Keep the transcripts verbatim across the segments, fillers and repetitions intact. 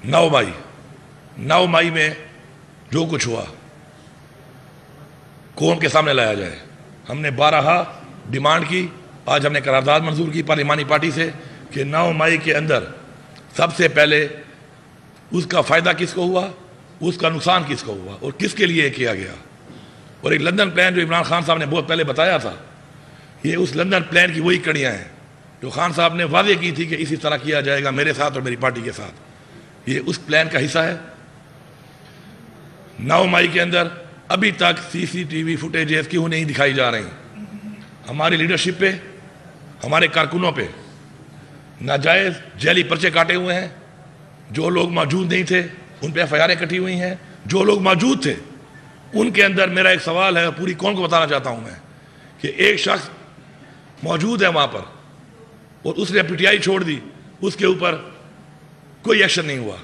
نو مئی نو مئی میں جو کچھ ہوا قوم کے سامنے لایا جائے. ہم نے بارہا ڈیمانڈ کی, آج ہم نے قرارداد منظور کی پارلیمانی پارٹی سے کہ نو مئی کے اندر سب سے پہلے اس کا فائدہ کس کو ہوا, اس کا نقصان کس کو ہوا اور کس کے لیے کیا گیا. اور ایک لندن پلان جو عمران خان صاحب نے بہت پہلے بتایا تھا, یہ اس لندن پلان کی وہی کڑیاں ہیں جو خان صاحب نے واضح کی تھی کہ اسی طرح کیا جائے گا میرے ساتھ اور میری پارٹی کے ساتھ. یہ اس پلان کا حصہ ہے. نو مئی کے اندر ابھی تک سی سی ٹی وی فوٹیجز کیوں نہیں دکھائی جا رہی. ہماری لیڈرشپ پہ, ہمارے کارکنوں پہ ناجائز جیلی پرچے کاٹے ہوئے ہیں. جو لوگ موجود نہیں تھے ان پہ ایف آئی آریں کٹی ہوئی ہیں. جو لوگ موجود تھے ان کے اندر میرا ایک سوال ہے اور پوری قوم کو بتانا چاہتا ہوں میں کہ ایک شخص موجود ہے وہاں پر اور اس نے پی ٹی آئی چھوڑ دی, اس کے اوپر کوئی ایکشن نہیں ہوا.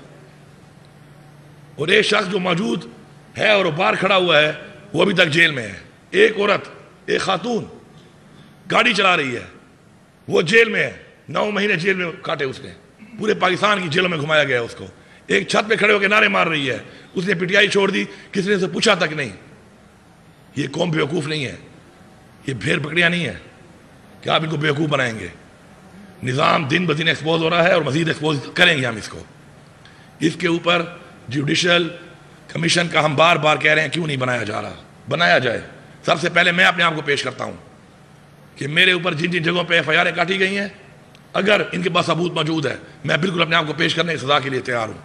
اور ایک شخص جو موجود ہے اور وہ باہر کھڑا ہوا ہے وہ ابھی تک جیل میں ہے. ایک عورت, ایک خاتون گاڑی چلا رہی ہے, وہ جیل میں ہے. نو مہینے جیل میں کاٹے اس نے, پورے پاکستان کی جیلوں میں گھمایا گیا اس کو. ایک چھت پہ کھڑے ہو کے نعرے مار رہی ہے, اس نے پی ٹی آئی چھوڑ دی, کسی نے سے پوچھا تک نہیں. یہ قوم بیوقوف نہیں ہے, یہ بھیڑ بکریاں نہیں ہے کہ آپ ان کو بیوقوف بنائیں گے. نظام دن بدن ایکسپوز ہو رہا ہے اور مزید ایکسپوز کریں گے ہم اس کو. اس کے اوپر جوڈیشل کمیشن کا ہم بار بار کہہ رہے ہیں کیوں نہیں بنایا جا رہا. بنایا جائے. سب سے پہلے میں اپنے آپ کو پیش کرتا ہوں کہ میرے اوپر جن جن جگہوں پہ ایف آئی آریں کاٹی گئی ہیں, اگر ان کے پاس ثبوت موجود ہے میں بالکل اپنے آپ کو پیش کرنے کی سزا کے لیے تیار ہوں.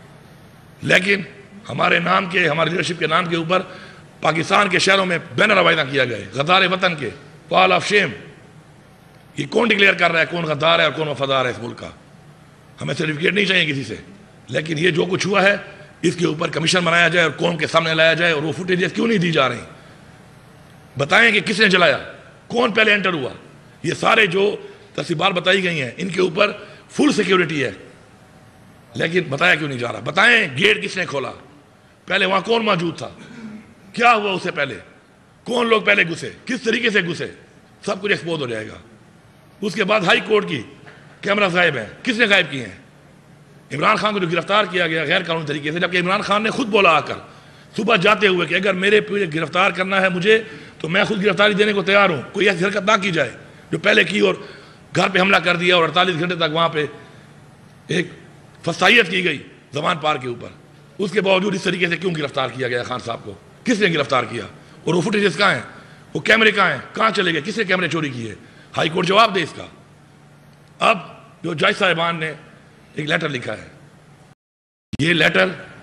لیکن ہمارے نام کے, ہماری لیڈرشپ کے نام کے اوپر پاکستان کے شہروں میں بینر روانہ کیا گئے غدار وطن کے, وال آف شیم. یہ کون ڈکلیئر کر رہا ہے کون غدار ہے اور کون وفادار ہے اس ملک کا؟ ہمیں سرٹیفکیٹ نہیں چاہیے کسی سے. لیکن یہ جو کچھ ہوا ہے اس کے اوپر کمیشن بنایا جائے اور قوم کے سامنے لایا جائے. اور وہ فوٹیجز کیوں نہیں دی جا رہی؟ بتائیں کہ کس نے جلایا, کون پہلے انٹر ہوا. یہ سارے جو تفصیلات بتائی گئی ہیں ان کے اوپر فل سیکیورٹی ہے, لیکن بتایا کیوں نہیں جا رہا. بتائیں گیٹ کس نے کھولا, پہلے وہاں کون موجود تھا, کیا ہوا اس سے پہلے, کون لوگ پہلے گھسے, کس طریقے سے گھسے, سب کچھ ایکسپوز ہو جائے گا. اس کے بعد ہائی کورٹ کی کیمرہ غائب ہیں, کس نے غائب کیے ہیں؟ عمران خان کو جو گرفتار کیا گیا غیر قانونی طریقے سے, جبکہ عمران خان نے خود بولا آ کر صبح جاتے ہوئے کہ اگر میرے پہ گرفتار کرنا ہے مجھے تو میں خود گرفتاری دینے کو تیار ہوں, کوئی ایسی حرکت نہ کی جائے جو پہلے کی اور گھر پہ حملہ کر دیا اور اڑتالیس گھنٹے تک وہاں پہ ایک فسائیت کی گئی زمان پار کے اوپر. اس کے باوجود اس طریقے سے کیوں گرفتار کیا گیا خان صاحب کو, کس نے گرفتار کیا؟ اور وہ فوٹیجز کہاں ہیں, وہ کیمرے کہاں ہیں, کہاں چلے گئے, کس نے کیمرے چوری کیے؟ ہائی کورٹ جواب دے اس کا. اب جو جج صاحبان نے ایک لیٹر لکھا ہے, یہ لیٹر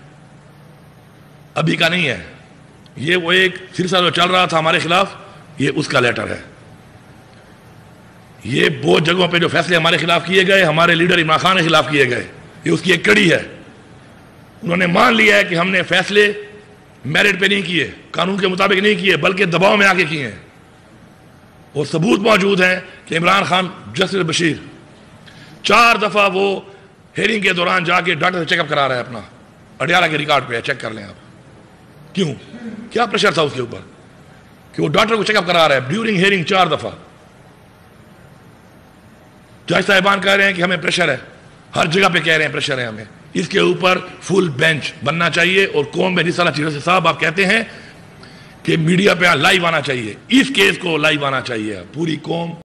ابھی کا نہیں ہے, یہ وہ ایک سلسلہ جو چل رہا تھا ہمارے خلاف, یہ اس کا لیٹر ہے. یہ بہت جگہوں پہ جو فیصلے ہمارے خلاف کیے گئے, ہمارے لیڈر عمران خان کے خلاف کیے گئے, یہ اس کی ایک کڑی ہے. انہوں نے مان لیا ہے کہ ہم نے فیصلے میرٹ پہ نہیں کیے, قانون کے مطابق نہیں کیے, بلکہ دباؤ میں آ کے کیے ہیں. اور ثبوت موجود ہے کہ عمران خان, جسٹس بشیر چار دفعہ وہ ہیئرنگ کے دوران جا کے ڈاکٹر سے چیک اپ کرا رہا ہے اپنا, اڈیالہ کے ریکارڈ پہ ہے, چیک کر لیں آپ. کیوں, کیا پریشر تھا اس کے اوپر کہ وہ ڈاکٹر کو چیک اپ کرا رہا ہے ڈیورنگ ہیئرنگ چار دفعہ؟ جج صاحبان کہہ رہے ہیں کہ ہمیں پریشر ہے, ہر جگہ پہ کہہ رہے ہیں پریشر ہے ہمیں. اس کے اوپر فل بینچ بننا چاہیے. اور قوم میں جس طرح چیز صاحب آپ کہتے ہیں کہ میڈیا پہ لائیو آنا چاہیے, اس کیس کو لائیو آنا چاہیے. پوری قوم